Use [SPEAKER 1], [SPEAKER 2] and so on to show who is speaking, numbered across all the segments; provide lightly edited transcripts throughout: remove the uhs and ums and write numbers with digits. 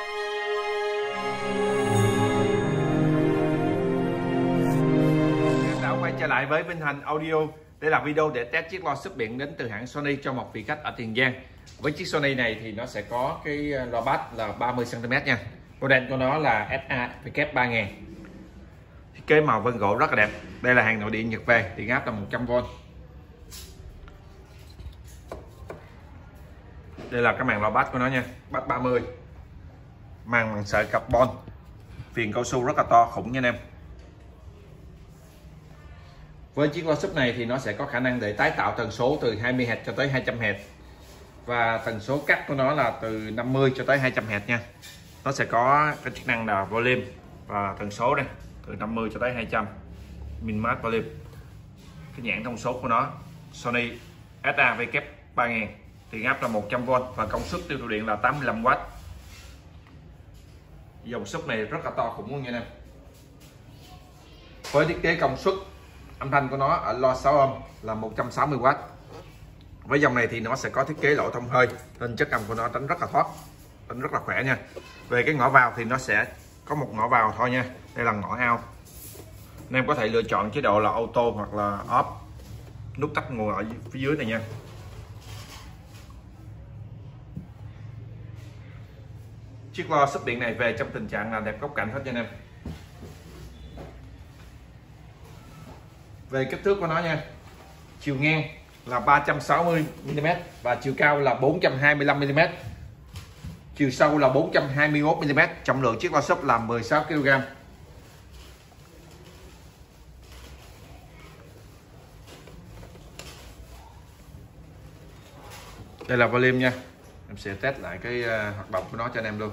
[SPEAKER 1] Em đã quay trở lại với Vinh Thành Audio. Đây là video để test chiếc loa sub điện đến từ hãng Sony cho một vị khách ở Tiền Giang. Với chiếc Sony này thì nó sẽ có cái loa bass là 30 cm nha. Model của nó là SAWK3000. Thiết kế màu vân gỗ rất là đẹp. Đây là hàng nội địa Nhật về, điện áp là 100V. Đây là cái màn loa bass của nó nha, bass 30. Màn bằng sợi carbon, viền cao su rất là to khủng nha anh em. Với chiếc loa sub này thì nó sẽ có khả năng để tái tạo tần số từ 20Hz cho tới 200Hz. Và tần số cắt của nó là từ 50 cho tới 200Hz nha. Nó sẽ có cái chức năng là volume và tần số đây, từ 50 cho tới 200. Min-max volume. Cái nhãn thông số của nó Sony SAWK3000, điện áp là 100V và công suất tiêu thụ điện là 85W. Dòng sub này rất là to khủng luôn nha anh em. Với thiết kế công suất âm thanh của nó ở loa 6 ohm là 160W. Với dòng này thì nó sẽ có thiết kế lỗ thông hơi nên chất âm của nó đánh rất là thoát, đánh rất là khỏe nha. Về cái ngõ vào thì nó sẽ có một ngõ vào thôi nha. Đây là ngõ out. Anh em có thể lựa chọn chế độ là auto hoặc là off. Nút tắt nguồn ở phía dưới này nha. Chiếc loa sub điện này về trong tình trạng là đẹp góc cạnh hết cho anh em. Về kích thước của nó nha, chiều ngang là 360mm và chiều cao là 425mm, chiều sâu là 421mm. Trọng lượng chiếc loa sub là 16kg. Đây là volume nha. Em sẽ test lại cái hoạt động của nó cho anh em luôn.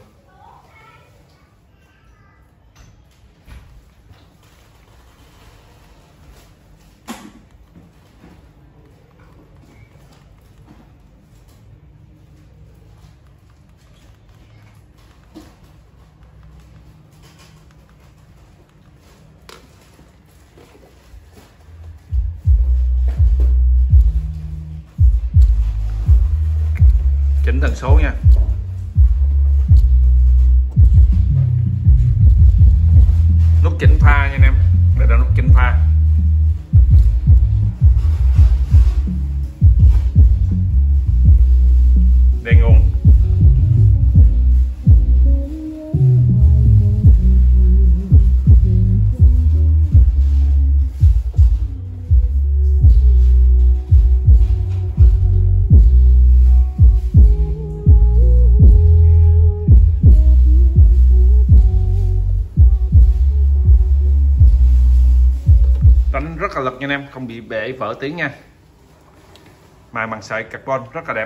[SPEAKER 1] Chỉnh tần số nha. Nút chỉnh pha nha anh em. Đây là nút chỉnh pha. Đèn nguồn. Đánh rất là lực nha anh em, không bị bể vỡ tiếng nha. Màn bằng sợi carbon rất là đẹp.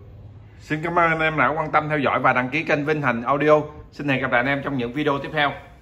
[SPEAKER 1] Xin cảm ơn anh em đã quan tâm theo dõi và đăng ký kênh Vinh Thành Audio. Xin hẹn gặp lại anh em trong những video tiếp theo.